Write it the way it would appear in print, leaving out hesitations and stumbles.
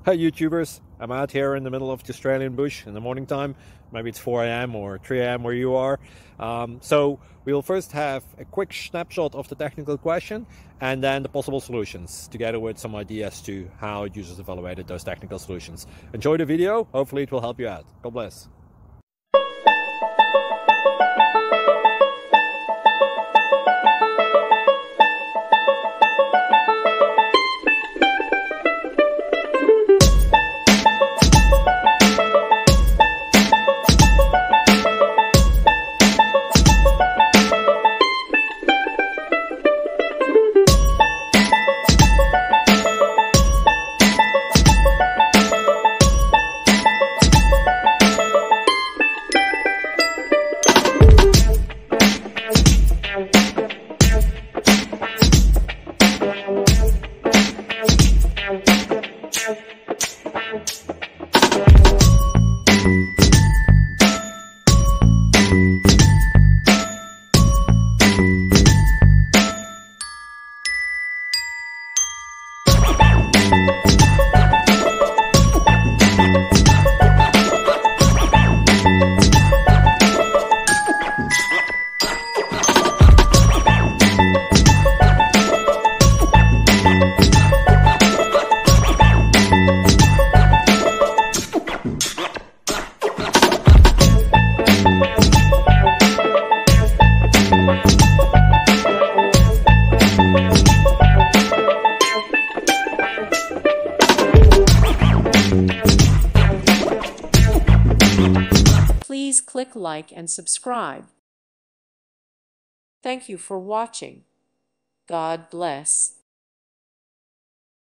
Hi YouTubers, I'm out here in the middle of the Australian bush in the morning time. Maybe it's 4 a.m. or 3 a.m. where you are. So we'll first have a quick snapshot of the technical question and then the possible solutions, together with some ideas to how users evaluated those technical solutions. Enjoy the video, hopefully it will help you out. God bless. Please click like and subscribe. Thank you for watching. God bless.